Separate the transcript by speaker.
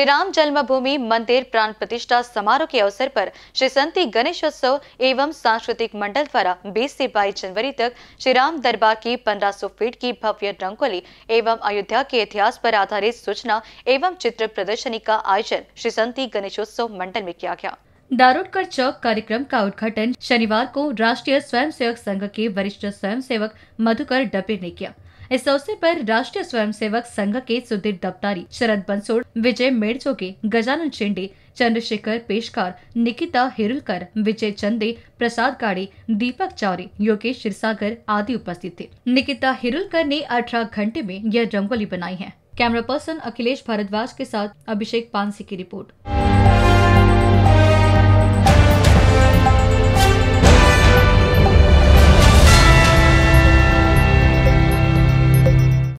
Speaker 1: श्री राम जन्मभूमि मंदिर प्राण प्रतिष्ठा समारोह के अवसर पर श्री संती गणेशोत्सव एवं सांस्कृतिक मंडल द्वारा 20 से 22 जनवरी तक श्री राम दरबार की 1500 फीट की भव्य रंगोली एवं अयोध्या के इतिहास पर आधारित सूचना एवं चित्र प्रदर्शनी का आयोजन श्री संती गणेशोत्सव मंडल में किया गया।
Speaker 2: दारोडकर चौक कार्यक्रम का उद्घाटन शनिवार को राष्ट्रीय स्वयंसेवक संघ के वरिष्ठ स्वयंसेवक मधुकर डबे ने किया। इस अवसर पर राष्ट्रीय स्वयंसेवक संघ के सुधीर दफ्तारी, शरद बंसोड़, विजय मेड़जोगे, गजानन शेंडे, चंद्रशेखर पेशकार, निकिता हिरुलकर, विजय चंदे, प्रसाद गाड़े, दीपक चावरे, योगेश क्षीरसागर आदि उपस्थित थे। निकिता हिरुलकर ने 18 घंटे में यह रंगोली बनाई है। कैमरा पर्सन अखिलेश भारद्वाज के साथ अभिषेक पानसी की रिपोर्ट।